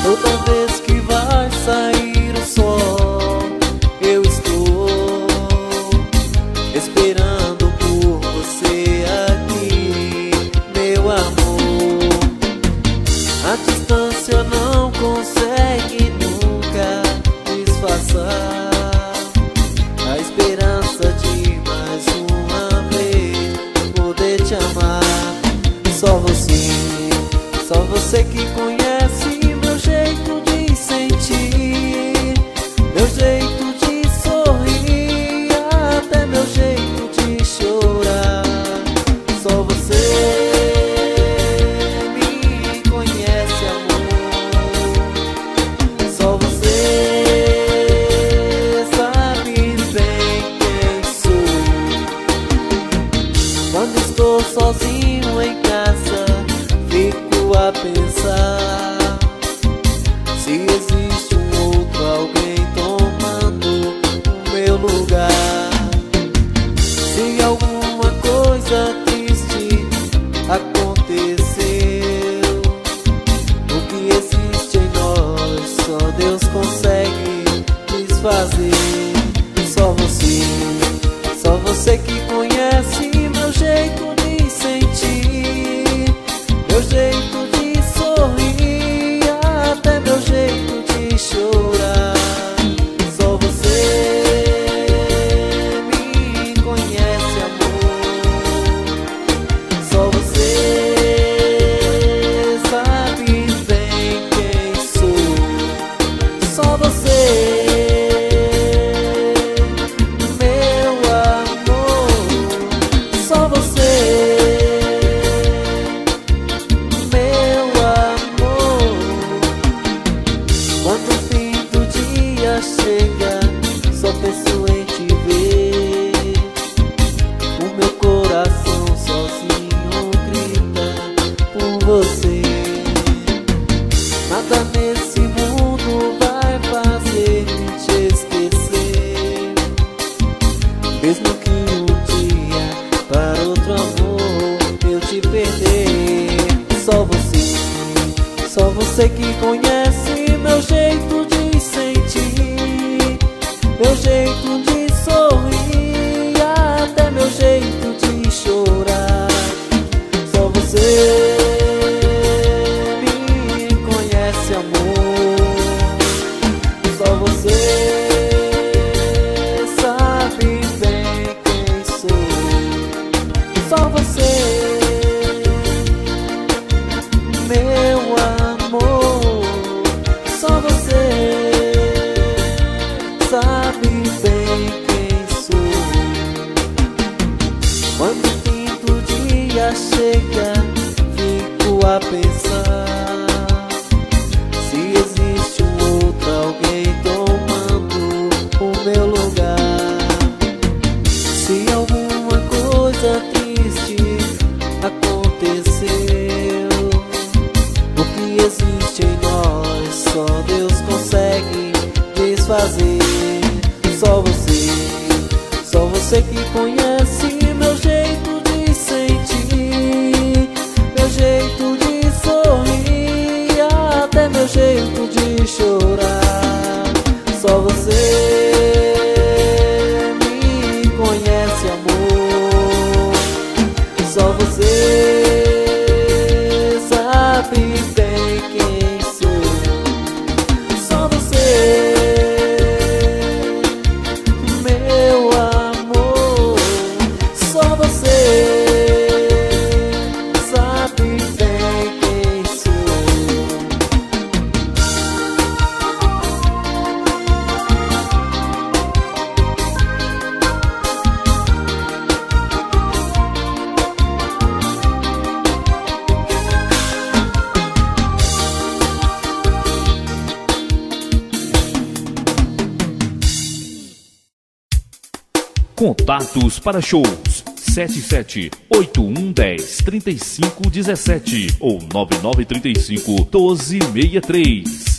Toda vez que vai sair o sol, eu estou esperando por você aqui, meu amor. A distância não consegue nunca disfarçar a esperança de mais uma vez poder te amar. Só você que conhece meu jeito de sentir, meu jeito de sorrir, até meu jeito de chorar. Só você me conhece, amor. Só você sabe bem quem sou. Quando estou sozinho em casa, fico a pensar se existe um outro alguém tomando o meu lugar. Se alguma coisa triste aconteceu, o que existe em nós só Deus consegue desfazer. Só você que conhece meu jeito de sentir, meu jeito de sorrir, até meu jeito de chorar. Só você me conhece, amor. Só você sabe bem quem sou. Só você, meu amor. Só você, meu amor. Quando o fim do dia chega, só penso em te ver. O meu coração sozinho grita por você. Nada nesse mundo vai fazer-me te esquecer, mesmo que um dia para outro amor eu te perder. Só você que conhece meu jeito de sentir, meu jeito de sorrir, até meu jeito de chorar. Só você me conhece, amor. Só você sabe bem quem sou. Só você, meu amor. Só você sabe bem quem sou. Quando o fim do dia chega, fico a pensar se existe um outro alguém tomando o meu lugar. Se alguma coisa triste aconteceu, o que existe em nós só Deus consegue desfazer. Só você que conhece meu jeito de sentir, meu jeito de sorrir, até meu jeito de chorar. Só você me conhece, amor. Só você sabe bem quem sou. Só você, meu amor. Só você sabe bem quem sou. Contatos para shows 7781103517 ou 99351263.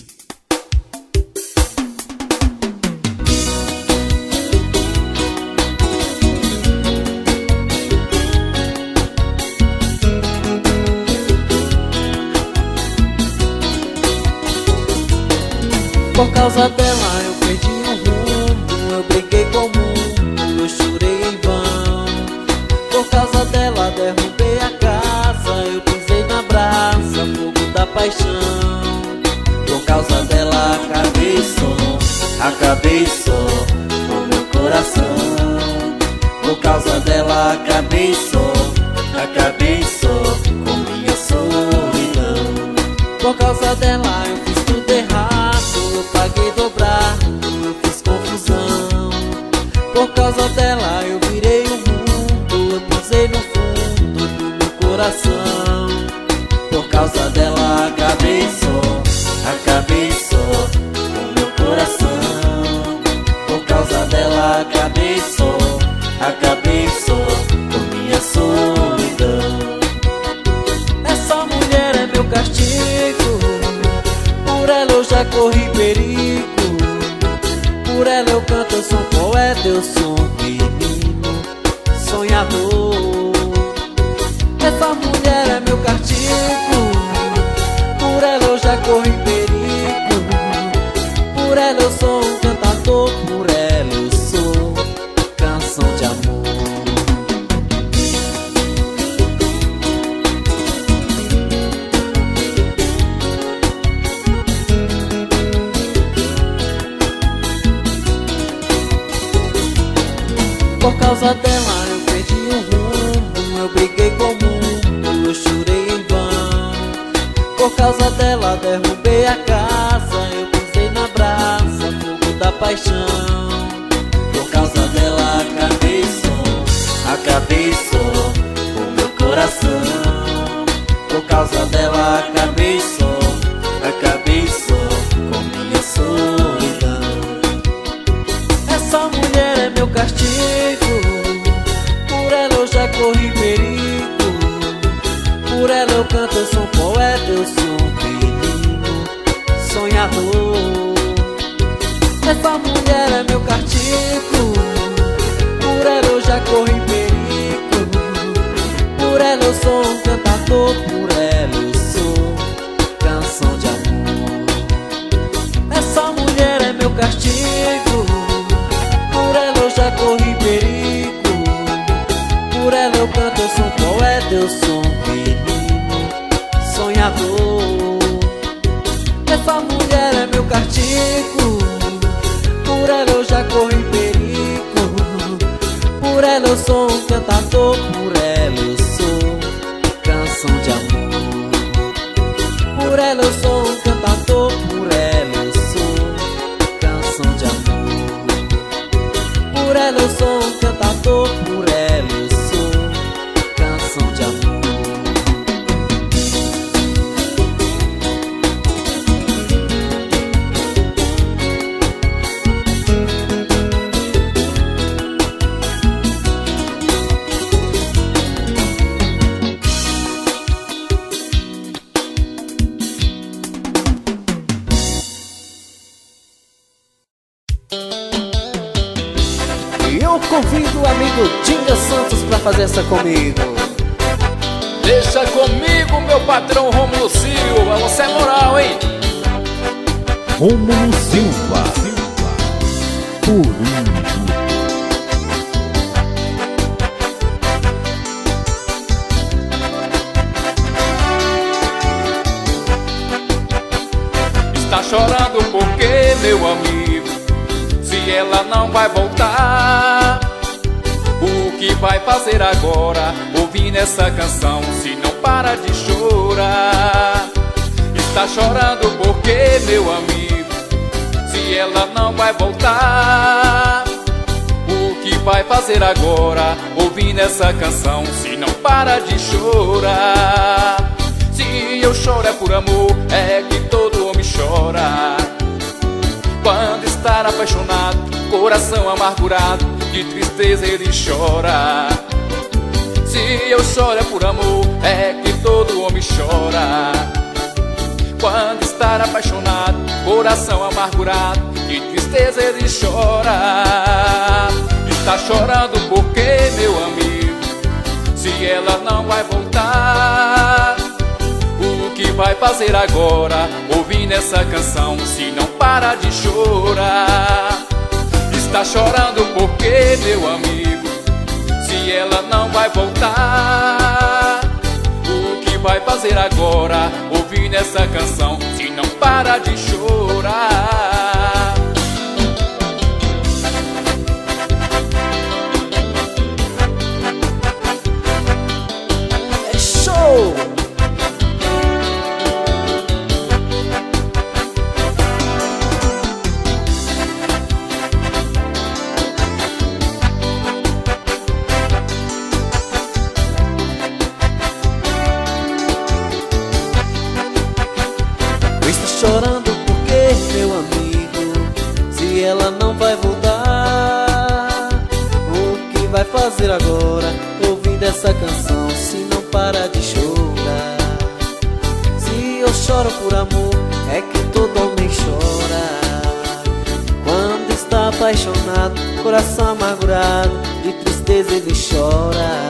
Por causa dela eu perdi o rumo, eu briguei com o mundo, eu chorei em vão. Por causa dela derrubei a casa, eu pisei na brasa, fogo da paixão. Por causa dela acabei só com meu coração. Por causa dela acabei só com minha solidão. Por causa dela eu fiz tudo errado, eu paguei dobrado, eu fiz confusão. Por causa dela eu virei o mundo, eu pisei no fundo do meu coração. Por causa dela acabei só com meu coração. Por causa dela acabei só com minha solidão. Essa mulher é meu castigo, por ela eu já corri perigo. Por ela eu canto, eu sou um poeta, eu sou um menino sonhador. Essa mulher é meu castigo, por ela eu já corri perigo. Por ela eu sou um cantador, por ela eu sou canção de amor. Por causa dela eu perdi o rumo, eu briguei com o mundo, eu chorei em vão. Por causa dela derrubei a casa, eu pisei na brasa, fogo da paixão. Por causa dela acabei só com meu coração. Por causa dela acabei só com minha solidão. Essa mulher é meu castigo, por ela eu já corri perigo. Por ela eu canto, eu sou um poeta, eu sou um menino sonhador. Essa mulher é meu castigo, por ela eu já corri perigo. Por ela eu sou um cantador, por ela eu sou canção de amor. Essa mulher é meu castigo, por ela eu já corri perigo. Por ela eu canto, eu sou um poeta, eu sou um menino sonhador. Essa mulher é meu castigo, por ela eu já corri perigo. Por ela eu sou um cantador, por ela eu sou canção de amor. Por ela eu sou um cantador, por ela eu sou canção de amor. Por ela eu sou um cantador, por ela eu sou canção de amor. Eu convido o amigo Dinga Santos pra fazer essa comigo. Deixa comigo, meu patrão Rômulo Silva. Você é moral, hein? Rômulo Silva. Por um Está chorando porque, meu amigo, se ela não vai voltar, o que vai fazer agora, ouvindo essa canção, se não para de chorar? Está chorando porque, meu amigo, se ela não vai voltar, o que vai fazer agora, ouvindo essa canção, se não para de chorar? Se eu choro é por amor, é que todo homem chora. Quando estar apaixonado, coração amargurado, de tristeza ele chora. Se eu choro é por amor, é que todo homem chora. Quando estar apaixonado, coração amargurado, de tristeza ele chora. Está chorando porque, meu amigo, se ela não vai voltar, o que vai fazer agora, ouvindo ouvindo essa canção se não para de chorar? Está chorando porque, meu amigo, se ela não vai voltar, o que vai fazer agora ouvindo essa canção se não para de chorar? É show! Chorando porque, meu amigo, se ela não vai voltar, o que vai fazer agora ouvindo essa canção se não para de chorar? Se eu choro por amor, é que todo homem chora. Quando está apaixonado, coração amargurado, de tristeza ele chora.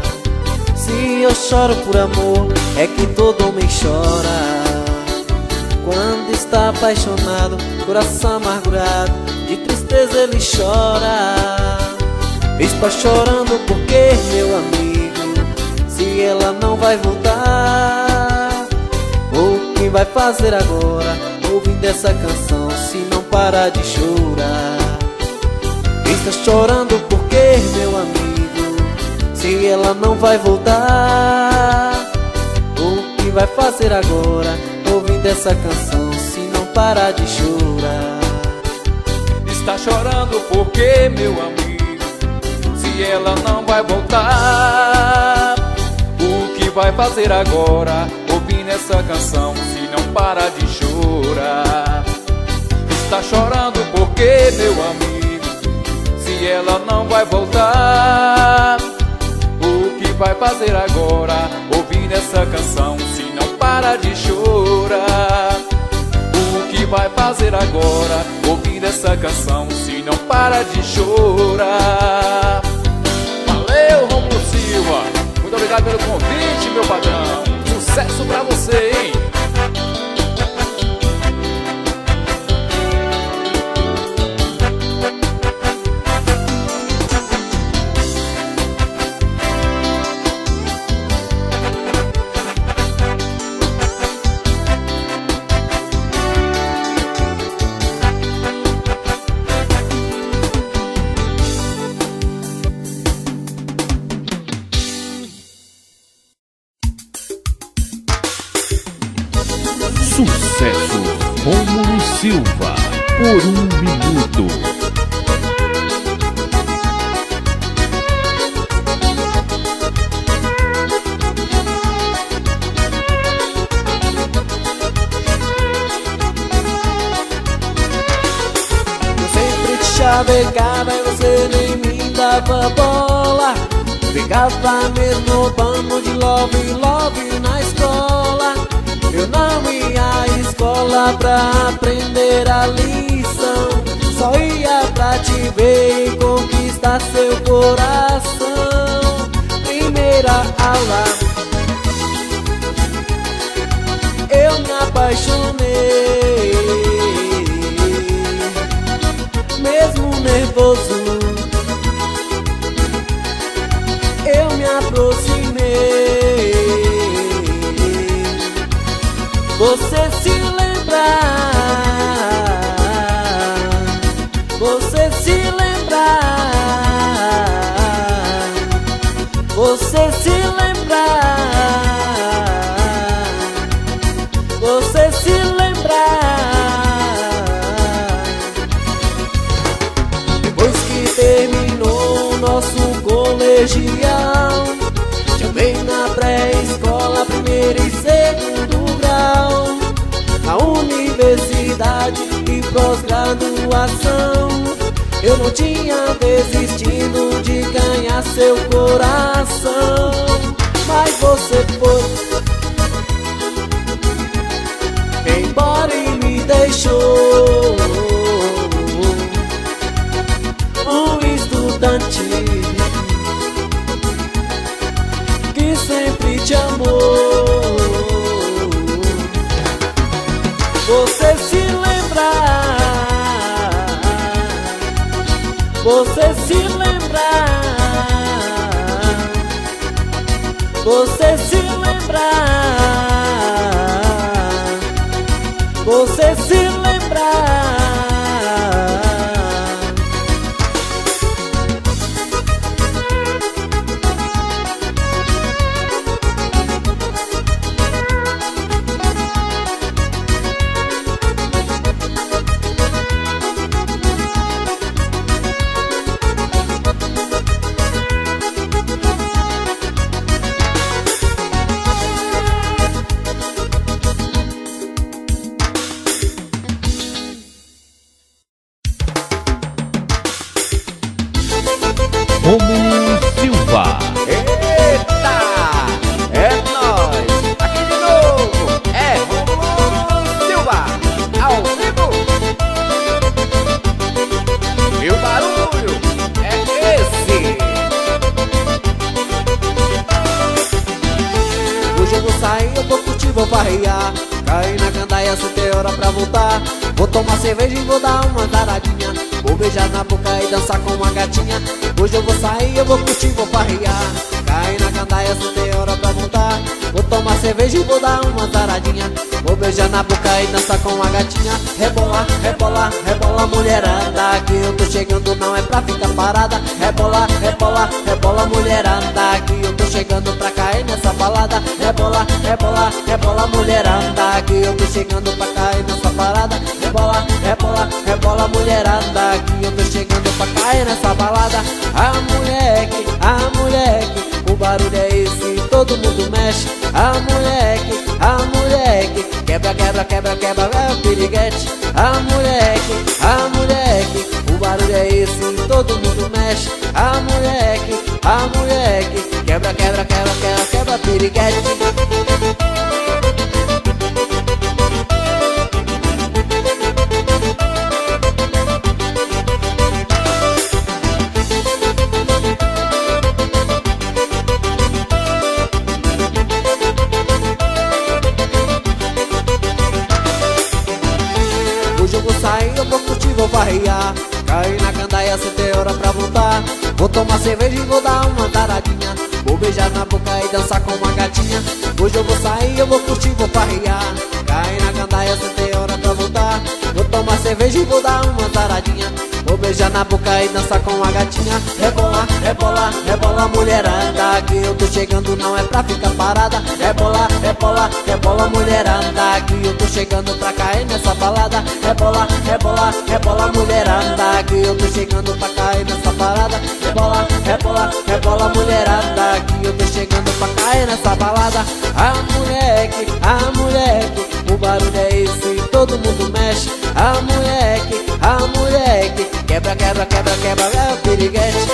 Se eu choro por amor, é que todo homem chora. Quando está apaixonado, coração amargurado, de tristeza ele chora. Está chorando porque, meu amigo, se ela não vai voltar, o que vai fazer agora ouvindo essa canção se não parar de chorar? Está chorando porque, meu amigo, se ela não vai voltar, o que vai fazer agora ouvindo essa canção se não parar de chorar? Está chorando porque, meu amigo, se ela não vai voltar, o que vai fazer agora ouvindo essa canção se não parar de chorar? Está chorando porque, meu amigo, se ela não vai voltar, o que vai fazer agora ouvindo essa canção se não para de chorar? O que vai fazer agora ouvindo essa canção se não para de chorar? Valeu, Rômulo Silva, muito obrigado pelo convite, meu patrão. Sucesso pra você, hein? Sucesso Rômulo Silva, por 1 minuto. Eu sempre te chavecava e você nem me dava bola. Ficava mesmo roubando de love na escola. Eu não ia à escola pra aprender a lição, só ia pra te ver e conquistar seu coração. Primeira aula, eu me apaixonei, mesmo nervoso, eu me aproximei. Você se lembra, você se lembra, você se lembra, você se lembra. Depois que terminou nosso colegial, também na pré-escola, primeiro e segundo grau, na universidade e pós-graduação, eu não tinha desistido de ganhar seu coração. Mas você foi embora e me deixou um estudante que sempre te amou. Você se lembra, você se lembra, você se lembra, você se lembra. Rômulo Silva. Eita, é nóis, aqui de novo, é Rômulo Silva, ao vivo. E o barulho é esse. Hoje eu vou sair, eu vou curtir, vou farrear, cair na gandaia sem ter hora pra voltar. Vou tomar cerveja e vou dar uma taradinha, vou beijar na boca e dançar com uma gatinha. Hoje eu vou sair, eu vou curtir, vou farrear, cair na gandaia sem ter hora pra voltar. Vou tomar cerveja e vou dar uma taradinha, vou beijar na boca e dançar com uma gatinha. Rebola, rebola, rebola mulherada, que eu tô chegando, não é pra ficar parada. Rebola, rebola, rebola mulherada, que eu tô chegando pra cair nessa balada. Rebola, rebola, rebola mulherada, que eu tô chegando pra cair nessa parada. Rebola, rebola, rebola mulherada, que eu tô chegando pra cair nessa balada. Ah moleque, o barulho é esse, todo mundo mexe. Ah moleque, quebra, quebra, quebra, quebra, é o piriguete. Ah moleque, o barulho é esse, todo mundo mexe. Ah moleque, quebra, quebra, quebra, quebra, quebra, piriguete. Hoje eu vou sair, eu vou curtir, vou farrear, cair na gandaia sem ter hora pra voltar. Vou tomar cerveja e vou dar uma taradinha, vou beijar na boca e dançar com uma gatinha. Hoje eu vou sair, eu vou curtir, vou farrear, cair na gandaia sem ter hora pra voltar. Vou tomar cerveja e vou dar uma taradinha, vou beijar na boca e dançar com uma gatinha. Rebola, rebola, rebola mulherada, que eu tô chegando, não é pra ficar parada. Rebola, rebola, rebola mulherada, que eu tô chegando pra cair nessa balada. Rebola, rebola, rebola mulherada, que eu tô chegando pra cair nessa parada. Rebola, rebola, rebola mulherada, que eu tô chegando pra cair nessa balada. Ah moleque, o barulho é esse, todo mundo mexe. Ah moleque, quebra, quebra, quebra, quebra, é o piriguete.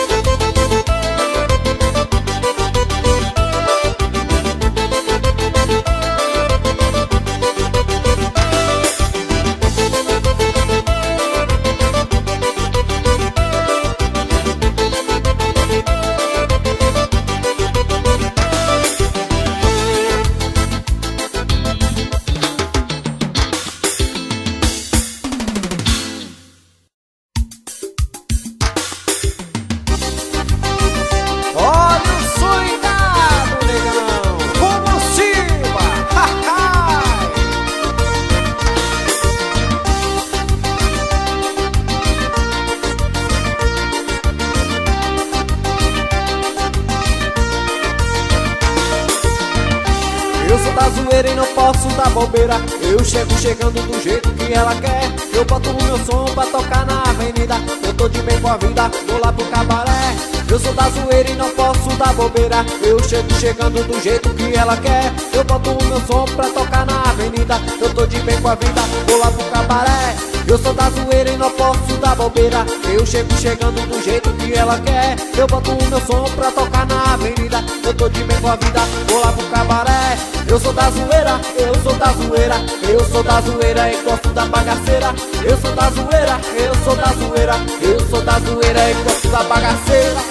Eu sou da zoeira e não posso dar bobeira, eu chego chegando do jeito que ela quer. Eu boto o meu som pra tocar na avenida, eu tô de bem com a vida, vou lá pro cabaré. Eu sou da zoeira e não posso dar bobeira, eu chego chegando do jeito que ela quer. Eu boto o meu som pra tocar na avenida, eu tô de bem com a vida, vou lá pro cabaré. Eu sou da zoeira e não posso dar bobeira, eu chego chegando do jeito que ela quer. Eu boto o meu som pra tocar na avenida, eu tô de bem com a vida, vou lá pro cabaré. Eu sou da zoeira, eu sou da zoeira, eu sou da zoeira e gosto da bagaceira. Eu sou da zoeira, eu sou da zoeira, eu sou da zoeira e gosto da bagaceira.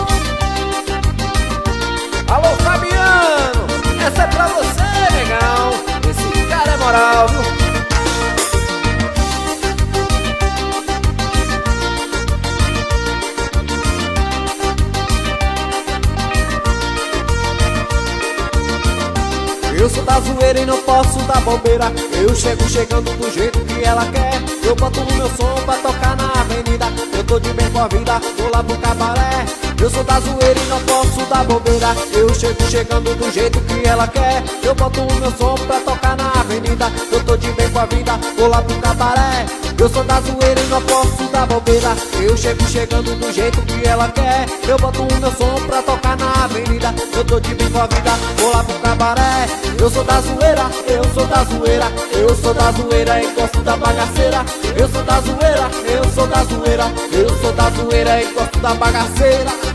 Alô Fabiano, essa é pra você, negão, esse cara é moral, viu? posso dar bobeira. Eu chego chegando do jeito que ela quer. Eu boto o meu som pra tocar na avenida. Eu tô de bem com a vida, vou lá pro cabaré. Eu sou da zoeira e não posso dar bobeira. Eu chego chegando do jeito que ela quer. Eu boto o meu som pra tocar na avenida. Eu tô de bem com a vida, vou lá pro cabaré. Eu sou da zoeira e não posso dar bobeira. Eu chego chegando do jeito que ela quer. Eu boto o meu som pra tocar na avenida. Eu tô de bem com a vida, vou lá pro cabaré. Eu sou da zoeira, eu sou da zoeira. Eu sou da zoeira e gosto da bagaceira. Eu sou da zoeira, eu sou da zoeira. Eu sou da zoeira e gosto da bagaceira.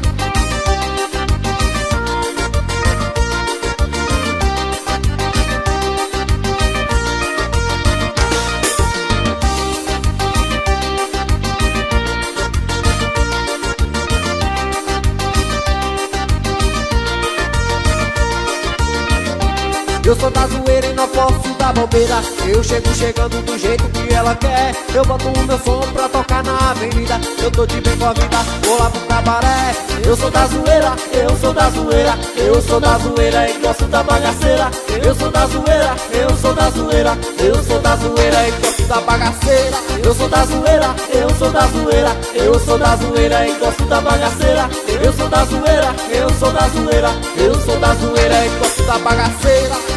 Eu sou da zoeira e não posso dar bobeira. Eu chego chegando do jeito que ela quer. Eu boto o meu som pra tocar na avenida. Eu tô de bem com a vida, vou lá pro cabaré. Eu sou da zoeira, eu sou da zoeira. Eu sou da zoeira e gosto da bagaceira. Eu sou da zoeira, eu sou da zoeira. Eu sou da zoeira e gosto da bagaceira. Eu sou da zoeira, eu sou da zoeira. Eu sou da zoeira e gosto da bagaceira. Eu sou da zoeira, eu sou da zoeira. Eu sou da zoeira e gosto da bagaceira.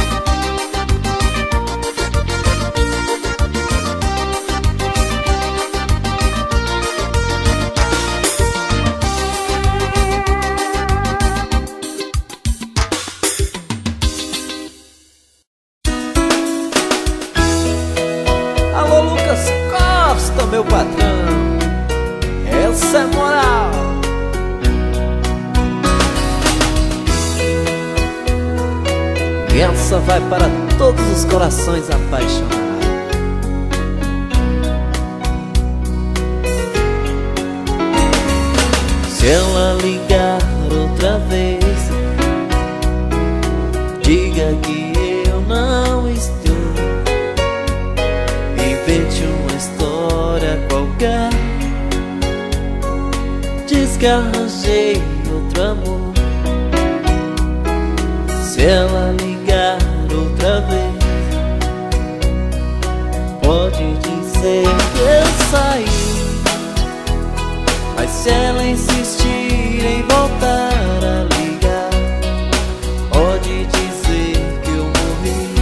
Meu patrão, essa é moral. E essa vai para todos os corações apaixonados. Se ela ligar outra vez, diga que eu não estou. Invente uma história qualquer, diz que arranjei outro amor. Se ela ligar outra vez, pode dizer que eu saí. Mas se ela insistir em voltar a ligar, pode dizer que eu morri.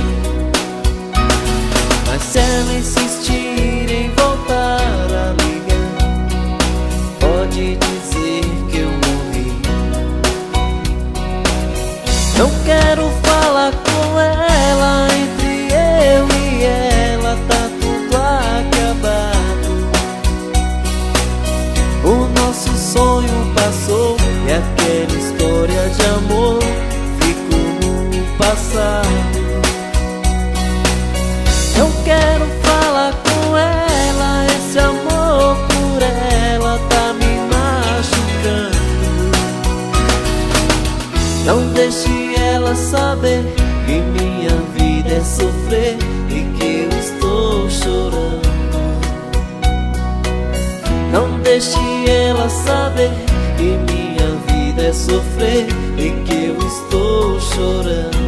Mas se ela insistir em voltar a ligar, pode dizer que eu morri. Não quero falar com ela, entre eu e ela tá tudo acabado. O nosso sonho passou e aquela história de amor ficou no passado. Não quero falar com ela, esse amor por ela tá me machucando. Não deixe ela saber que minha vida é sofrer e que eu estou chorando. Não deixe ela saber que minha vida é sofrer e que eu estou chorando.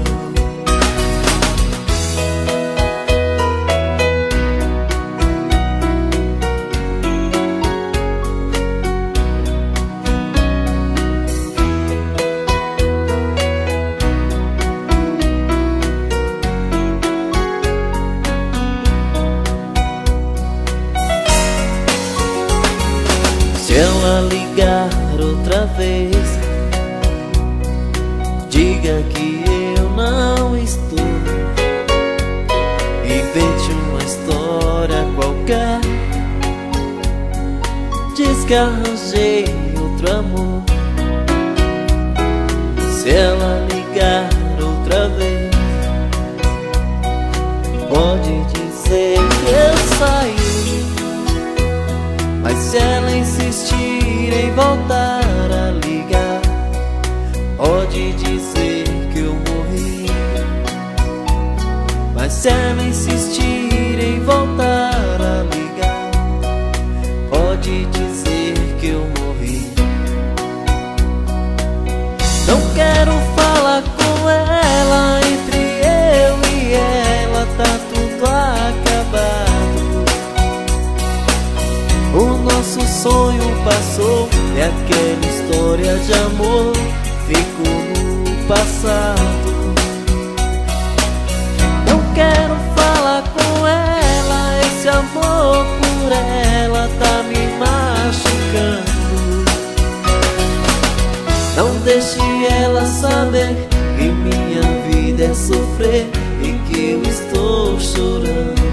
Se ela ligar outra vez, diga que eu não estou. Invente uma história qualquer, diz que arranjei outro amor. Se ela ligar outra vez, pode dizer que eu saí. Mas se ela insistir em voltar a ligar, pode dizer que eu morri. Mas se ela insistir em voltar a ligar, pode dizer que eu morri. Não quero falar com ela, entre eu sonho passou, e aquela história de amor ficou no passado. Não quero falar com ela, esse amor por ela tá me machucando. Não deixe ela saber que minha vida é sofrer e que eu estou chorando.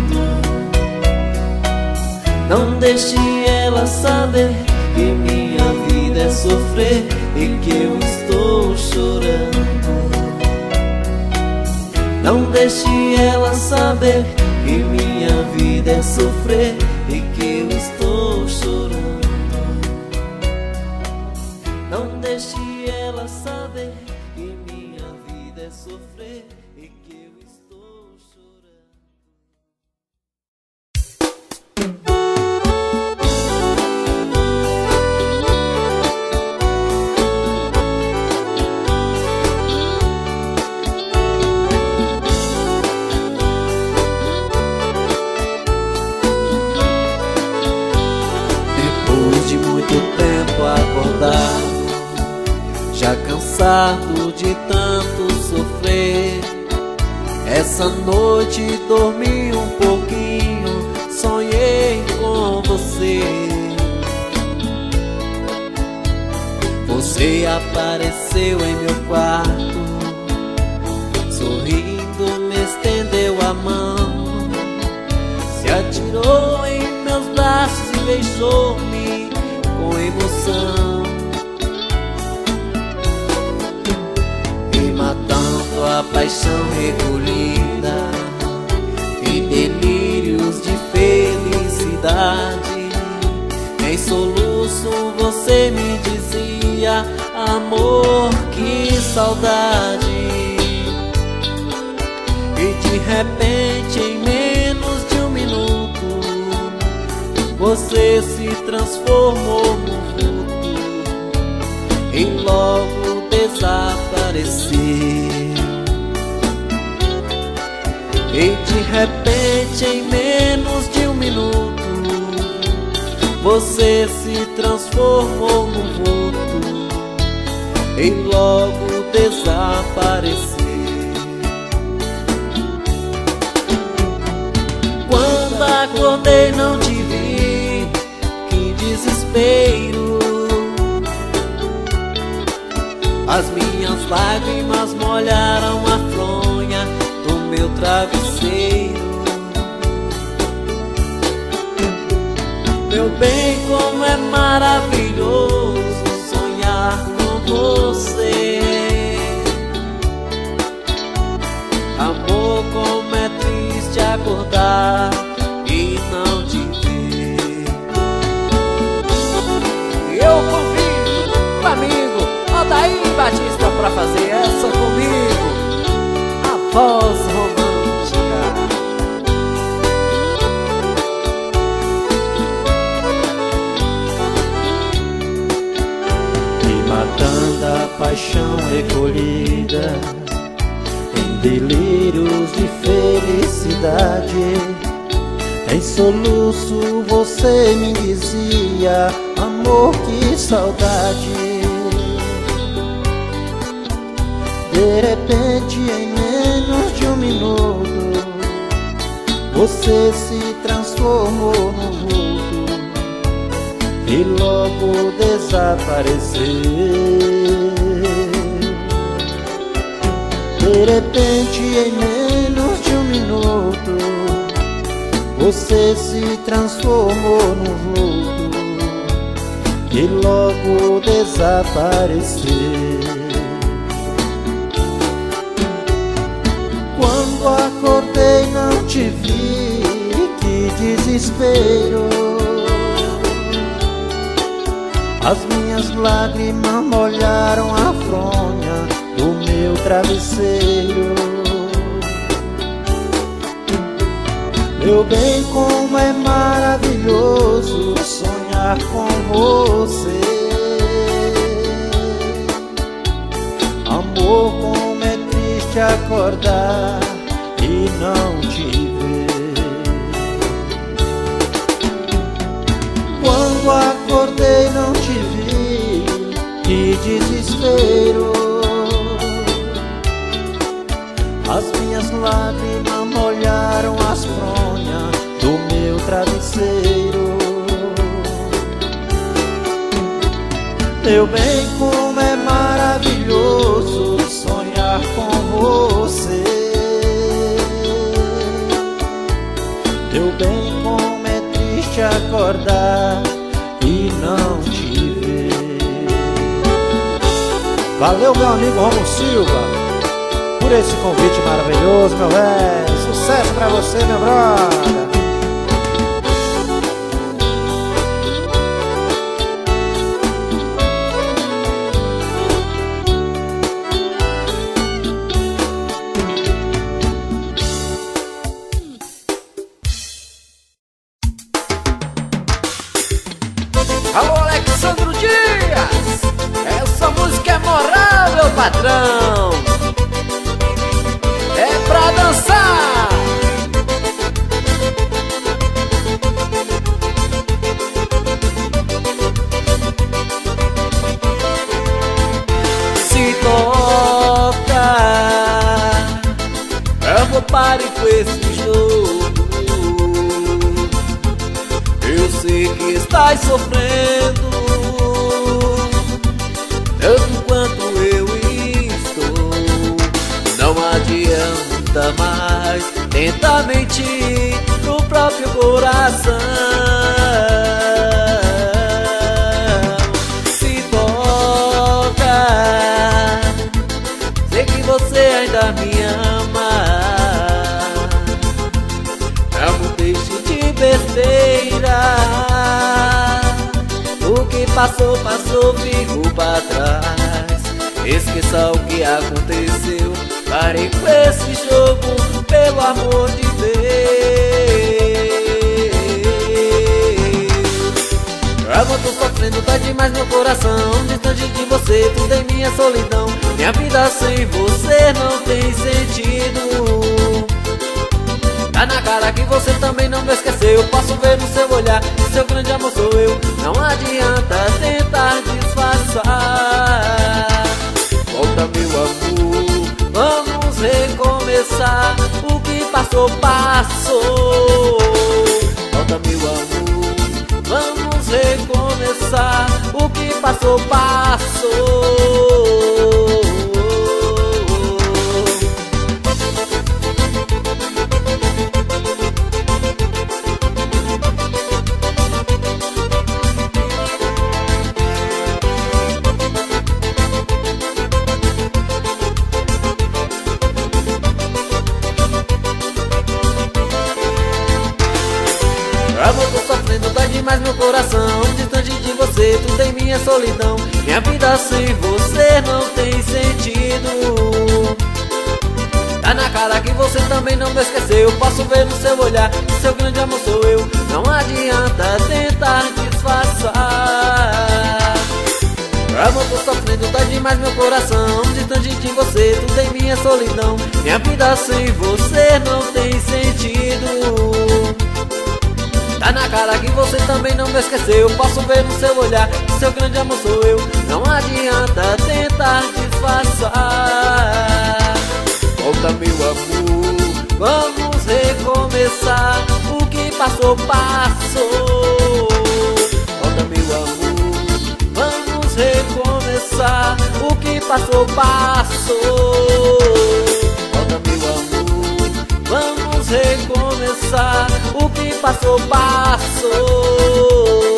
Não deixe ela saber que minha vida é sofrer e que eu estou chorando. Não deixe ela saber que minha vida é sofrer e que eu estou chorando. Não deixe ela saber que minha vida é sofrer e que eu estou chorando. Depois de muito tempo acordado, já cansado de tanto sofrer, essa noite dormi um pouquinho, sonhei com você. Você apareceu em meu quarto, sorrindo me estendeu a mão, se atirou em meus braços e beijou-me com emoção, e matando a paixão recolhida em delírios de felicidade. Em soluço você me dizia: amor, que saudade. E de repente, em menos de um minuto, você se transformou no vulto e logo desapareceu. E de repente, em menos de um minuto, você se transformou no vulto e logo desapareceu. Quando acordei não te vi, que desespero. As minhas lágrimas molharam a fronha do meu travesseiro. Meu bem, como é maravilhoso sonhar com você. Amor, como é triste acordar e não te ver. Eu convido o amigo Odair Batista pra fazer essa comigo, A voz romântica. E matando a paixão recolhida em delírios de felicidade, em soluço você me dizia: amor, que saudade. De repente, em menos de um minuto, você se transformou no vulto e logo desapareceu. De repente, em menos de um minuto, você se transformou no vulto e logo desapareceu. Quando acordei não te vi, que desespero. As minhas lágrimas molharam a fronha do meu travesseiro. Meu bem, como é maravilhoso sonhar com você. Amor, como é triste acordar e não te ver. Quando acordei desespero. As minhas lágrimas molharam as fronhas do meu travesseiro. Meu bem, como é maravilhoso sonhar com você. Meu bem, como é triste acordar e não te ver. Valeu, meu amigo Romulo Silva, por esse convite maravilhoso, meu velho. Sucesso pra você, meu brother. Alô, Alexandro Dias, essa música é moral, meu patrão. É pra dançar. Se toca, eu vou parar com esse jogo. Eu sei que estás sofrendo tanto quanto eu estou. Não adianta mais tentar mentir pro próprio coração. Se toca, sei que você ainda me ama. Não deixe de besteira. O que passou, passou, ficou pra trás. Esqueça o que aconteceu. Pare com esse jogo, pelo amor de Deus. Eu tô sofrendo, tá demais meu coração. Distante de você, tudo em minha solidão. Minha vida sem você não tem sentido. Tá na cara que você também não me esqueceu. Eu posso ver no seu olhar que seu grande amor sou eu. Não adianta tentar disfarçar. Volta meu amor, vamos recomeçar. O que passou, passou. Volta meu amor, vamos recomeçar. O que passou, passou. Eu tô sofrendo, dói demais meu coração. Distante de você, tudo em minha solidão. Minha vida sem você não tem sentido. Tá na cara que você também não me esqueceu. Eu posso ver no seu olhar que seu grande amor sou eu. Não adianta tentar disfarçar. Eu tô sofrendo, dói demais meu coração. Distante de você, tudo em minha solidão. Minha vida sem você não tem sentido. Tá na cara que você também não me esqueceu. Eu posso ver no seu olhar que seu grande amor sou eu. Não adianta tentar disfarçar. Volta meu amor, vamos recomeçar. O que passou, passou. Volta meu amor, vamos recomeçar. O que passou, passou. Volta meu amor, vamos recomeçar. O que passou, passou.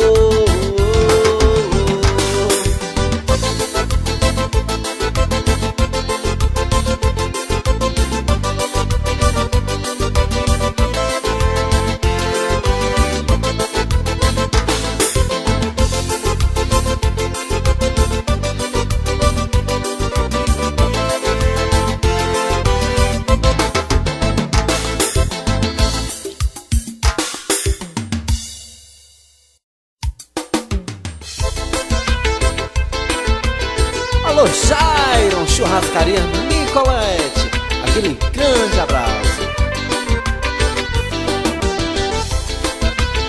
Alô, Jairon, churrascaria Nicolete, aquele grande abraço.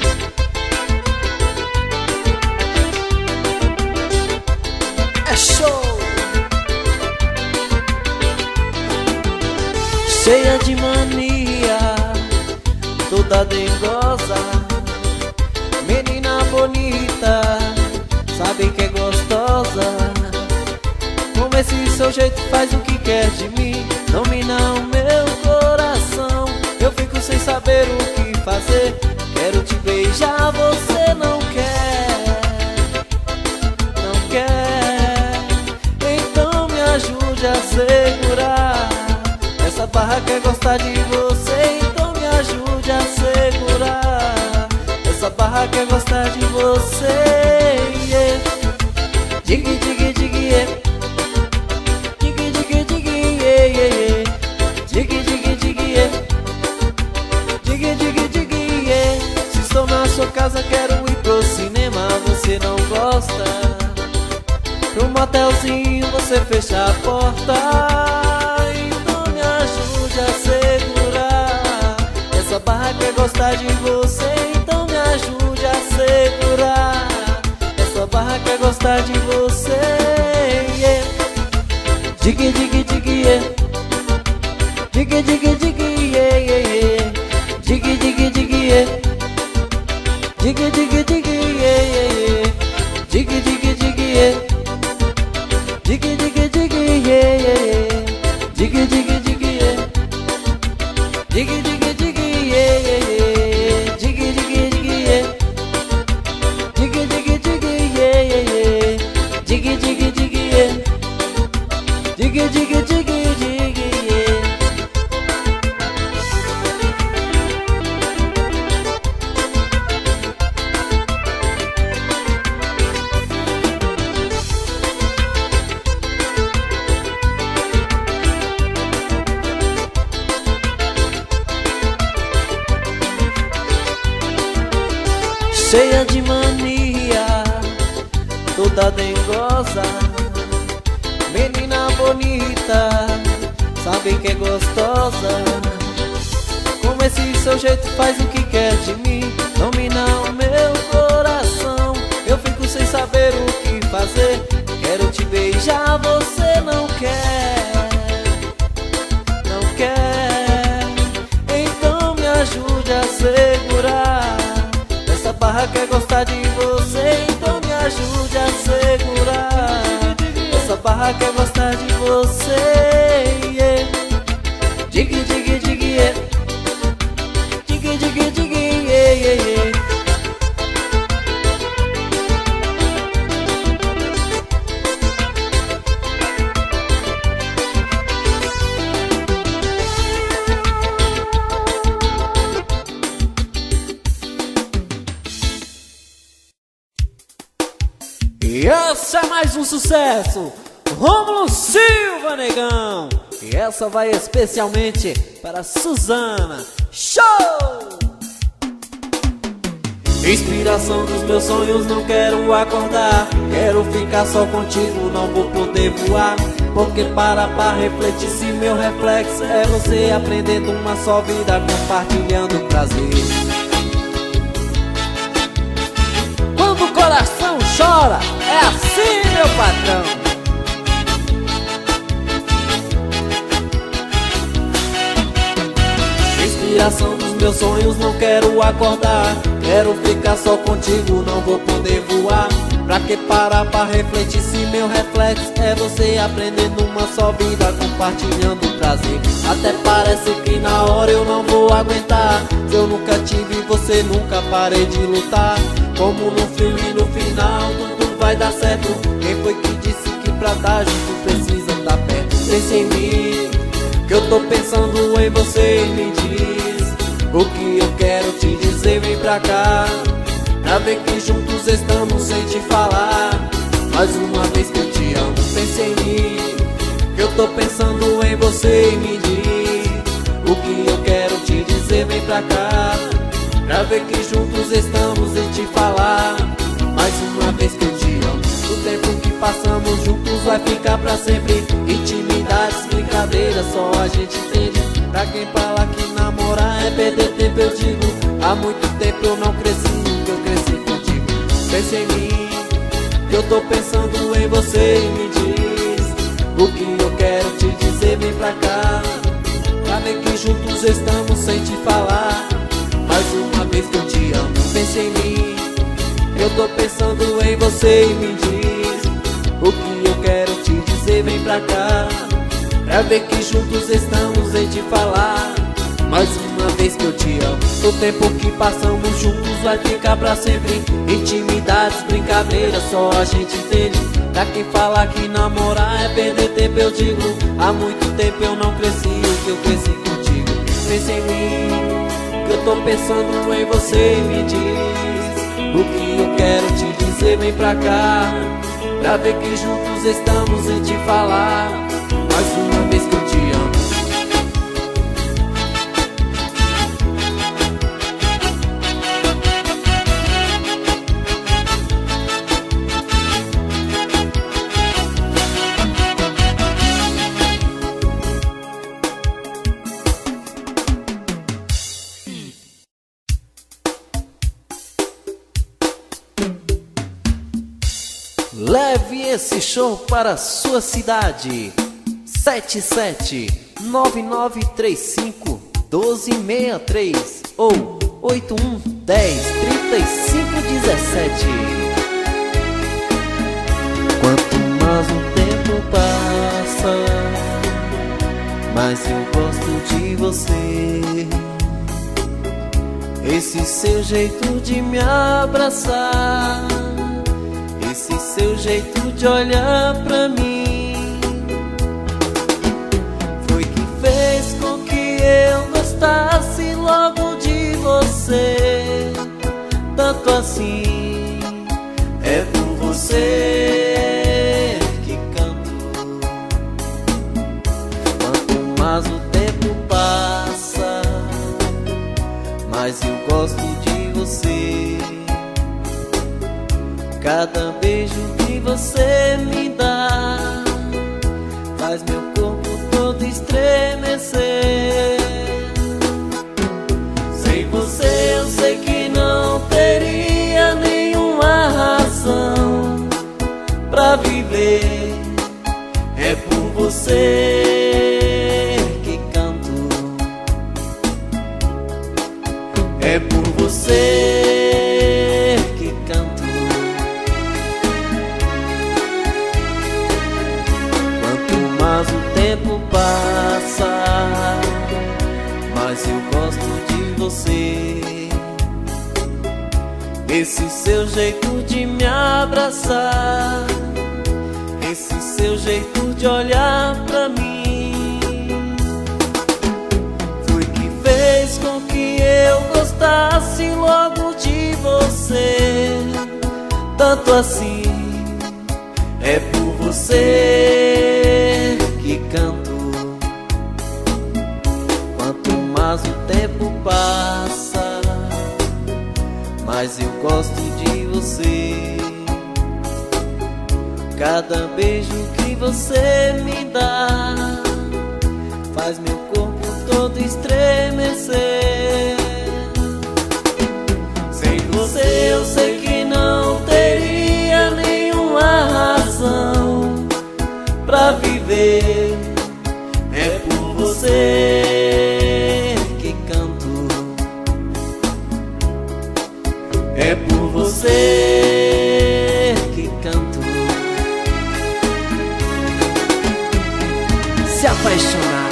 É show! jeito, faz o que quer de mim. Domina o meu coração, eu fico sem saber o que fazer. Quero te beijar, você não quer, não quer. Então me ajude a segurar. Essa barra quer gostar de você, então me ajude a segurar. Essa barra quer gostar de você, yeah. Dig, dig, dig, yeah. Dig, dig, dig, yeah, yeah, yeah. Dig, dig, dig, yeah. Dig, dig, dig, yeah. Se estou na sua casa, quero ir pro cinema, você não gosta. Pro motelzinho, você fecha a porta. Então me ajude a segurar. Essa barra quer gostar de você, então me ajude a segurar. Essa barra quer gostar de você, yeah. Dig, dig, dig, yeah. Dig, dig, dig, yeah, yeah, yeah. Dig, dig, dig, yeah. Dig, dig, dig, yeah, yeah, yeah. Dig, dig, dig, yeah. Dig, dig, dig, yeah, yeah, yeah. Dig, dig, dig, yeah. Dig, dig, dig, yeah, yeah, yeah. Dig, dig, dig, yeah. Dig, dig, dig, yeah, yeah, yeah. Dig, dig, dig, yeah. Dig, dig, dig, dig, yeah. Cheia de mania, toda dengosa, menina bonita, sabe que é gostosa. Com esse seu jeito faz o que quer de mim. Domina o meu coração, eu fico sem saber o que fazer. Quero te beijar, você não quer, não quer. Então me ajude a segurar. Essa barra quer gostar de você, então me ajude a segurar. Essa barra quer gostar de você, yeah. Dig, dig, dig, yeah. Dig, dig, dig, yeah, yeah, yeah. E esse é mais um sucesso, Rômulo Silva, negão. E essa vai especialmente para Suzana. Show! Inspiração dos meus sonhos, não quero acordar. Quero ficar só contigo, não vou poder voar. Porque para refletir, se meu reflexo é você aprendendo uma só vida, compartilhando prazer. Quando o coração chora, é assim, meu patrão. Inspiração dos meus sonhos, não quero acordar. Quero ficar só contigo, não vou poder voar. Pra que parar pra refletir, se meu reflexo é você aprendendo uma só vida, compartilhando prazer. Até parece que na hora eu não vou aguentar. Se eu nunca tive você, nunca parei de lutar. Como no frio e no final tudo vai dar certo. Quem foi que disse que pra dar junto precisa estar perto? Pense em mim, que eu tô pensando em você. Me diz o que eu quero te dizer, vem pra cá. Pra ver que juntos estamos sem te falar. Mais uma vez que eu te amo, pense em mim, que eu tô pensando em você. Me diz o que eu quero te dizer, vem pra cá. Pra ver que juntos estamos em te falar. Mais uma vez que eu te amo. O tempo que passamos juntos vai ficar pra sempre. Intimidades, brincadeiras, só a gente entende. Pra quem fala que namorar é perder tempo, eu digo, há muito tempo eu não cresci, nunca eu cresci contigo. Pense em mim, que eu tô pensando em você. E me diz o que eu quero te dizer, vem pra cá. Pra ver que juntos estamos sem te falar. Mais uma vez que eu te amo, pense em mim, eu tô pensando em você. E me diz o que eu quero te dizer, vem pra cá, pra ver que juntos estamos em te falar. Mais uma vez que eu te amo, o tempo que passamos juntos vai ficar pra sempre. Intimidades, brincadeiras, só a gente entende. Pra quem fala que namorar é perder tempo, eu digo, há muito tempo eu não cresci o que eu cresci contigo. Pensa em mim, que eu tô pensando em você. Me diz o que eu quero te dizer, vem pra cá, pra ver que juntos estamos em te falar. Mais uma vez que eu te amo. Leve esse show para a sua cidade. 77-9935-1263 ou 81-10-35-17. Quanto mais o tempo passa, mais eu gosto de você. Esse seu jeito de me abraçar, esse seu jeito de olhar pra mim, foi que fez com que eu gostasse logo de você. Tanto assim, é por você que canto. Quanto mais o tempo passa, mais eu gosto de você. Cada beijo que você me dá faz meu corpo todo estremecer. Sem você eu sei que não teria nenhuma razão pra viver. É por você que canto, é por você que canto. Mas o tempo passa, mas eu gosto de você. Esse seu jeito de me abraçar, esse seu jeito de olhar pra mim, foi que fez com que eu gostasse logo de você. Tanto assim, é por você que canto. Quanto mais o tempo passa, mais eu gosto de você. Cada beijo que você me dá faz meu corpo todo estremecer. Sem você eu sei que não teria nenhuma razão pra viver. É por você que canto, é por você que canto. Se apaixonar.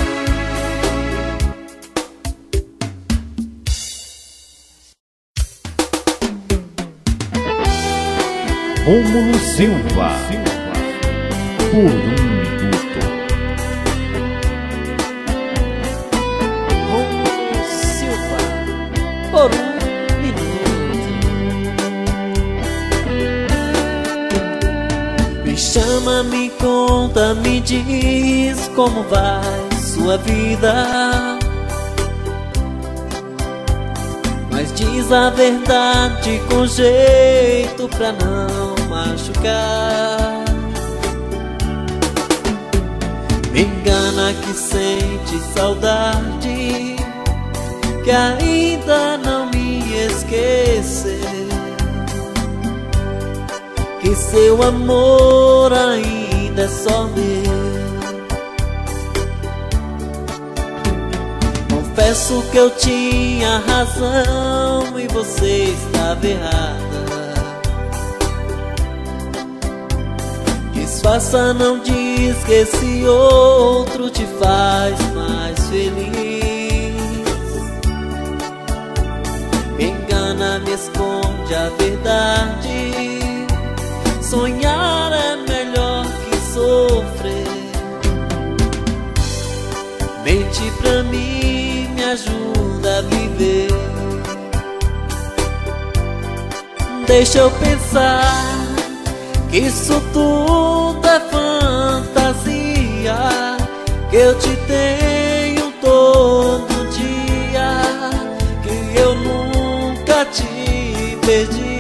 Rômulo Silva, por 1 minuto. Rômulo Silva, por 1 minuto. Me chama, me conta, me diz como vai sua vida. Mas diz a verdade com jeito pra não machucar. Me engana que sente saudade, que ainda não me esqueceu, que seu amor ainda é só meu. Confesso que eu tinha razão e você estava errada. Disfarça, não diz que esse outro te faz mais feliz. Me engana, me esconde a verdade. Sonhar é melhor que sofrer. Mente pra mim, me ajuda a viver. Deixa eu pensar que isso tudo é fantasia, que eu te tenho todo dia, que eu nunca te perdi.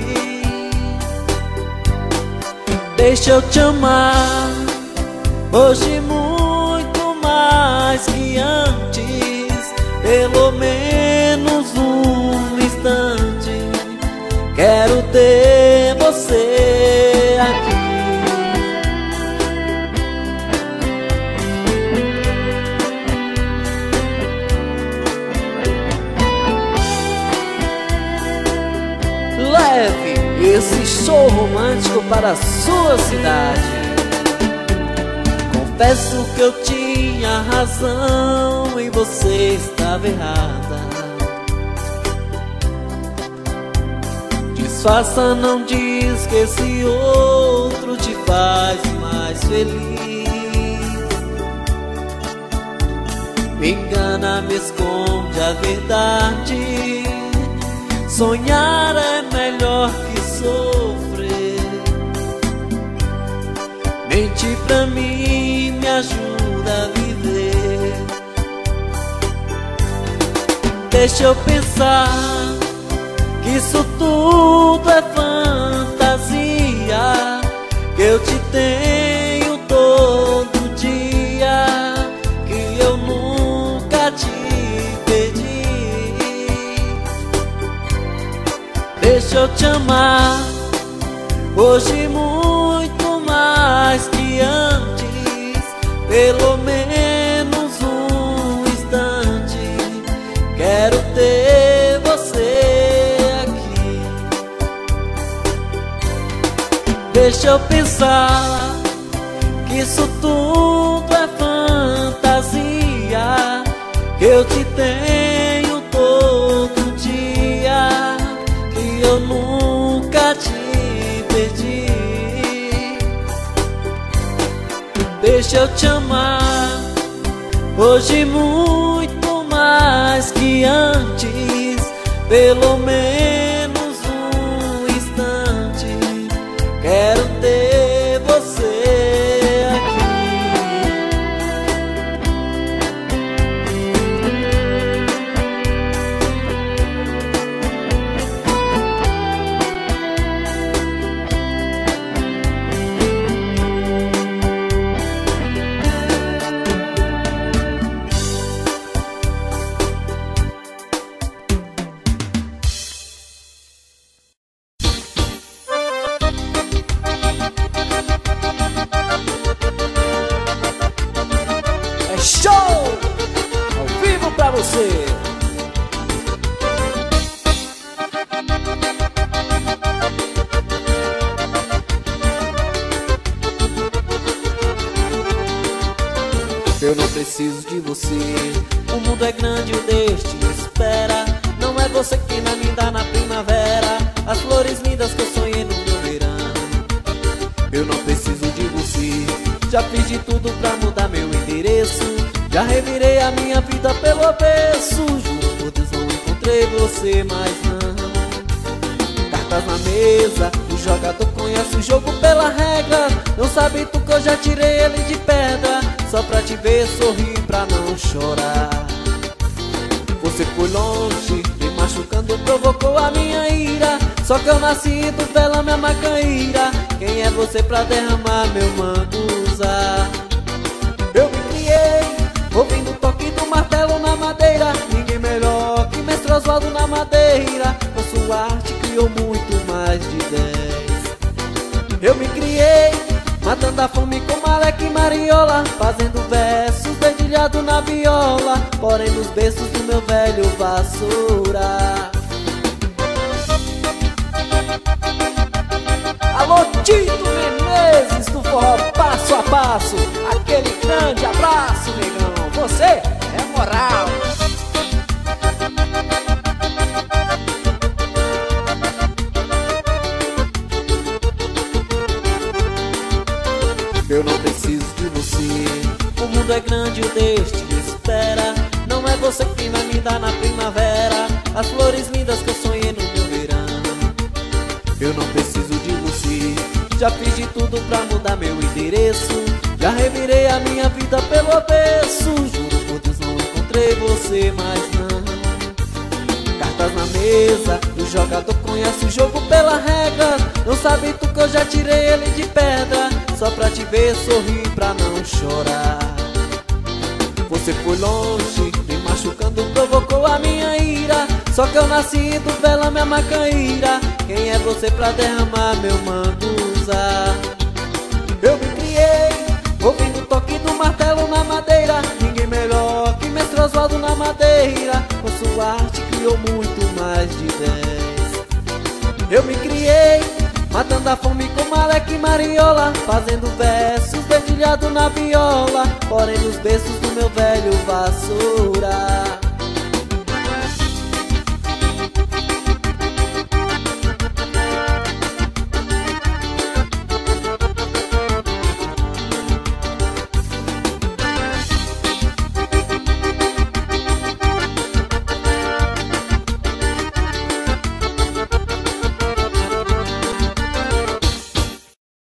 Deixa eu te amar hoje muito mais que antes, pelo menos um instante. Quero ter você aqui. Leve esse show romântico para a sua cidade. Confesso que eu tinha razão e você estava errada. Disfarça, não diz que esse outro te faz mais feliz. Me engana, me esconde a verdade. Sonhar é melhor que sofrer. Mente pra mim, me ajuda a viver. Deixa eu pensar que isso tudo é fantasia, que eu te tenho todo dia, que eu nunca te perdi. Deixa eu te amar hoje muito mais que antes, pelo menos um instante. Quero ter você aqui. Deixa eu pensar que isso tudo é fantasia, que eu te tenho todo dia, que eu nunca te perdi. Deixa eu te amar hoje muito mais que antes, pelo menos um instante. Quero ter você aqui. Show! Ao vivo pra você! Eu não preciso de você. O mundo é grande, o destino espera. Não é você quem vai me dar na primavera as flores lindas que eu sonhei no meu verão. Eu não preciso de você. Já fiz de tudo pra mudar meu endereço. Já revirei a minha vida pelo avesso. Juro por Deus, não encontrei você, mas não. Cartas na mesa, o jogador conhece o jogo pela regra. Não sabe tu que eu já tirei ele de pedra, só pra te ver sorrir, pra não chorar. Você foi longe, me machucando, provocou a minha ira. Só que eu nasci do vela, minha macaíra. Quem é você pra derramar meu manguzá? Eu me criei ouvindo o toque do martelo na madeira. Ninguém melhor que Mestre Oswaldo na madeira. Com sua arte criou muito mais de 10. Eu me criei matando a fome com Malek e Mariola, fazendo versos dedilhado na viola, porém nos berços do meu velho vassoura. Alô, Tito Menezes do Forró abraço, aquele grande abraço, negão. Você é moral. Eu não preciso de você. O mundo é grande, o Deus te espera. Não é você quem vai me dar na primavera as flores lindas que eu sonhei no meu verão. Eu não preciso de você. Já fiz de tudo pra mudar meu endereço. Já revirei a minha vida pelo avesso. Juro por Deus, não encontrei você, mas não. Cartas na mesa, o jogador conhece o jogo pela regra. Não sabe tu que eu já tirei ele de pedra, só pra te ver sorrir, pra não chorar. Você foi longe, me machucando, provocou a minha ira. Só que eu nasci do pela minha macaíra. Quem é você pra derramar meu manguza? Eu me criei, ouvindo o toque do martelo na madeira. Ninguém melhor que Mestre Oswaldo na madeira. Com sua arte criou muito mais de 10. Eu me criei, matando a fome com Maleque e Mariola, fazendo versos dedilhado na viola, porém nos berços do meu velho vassoura.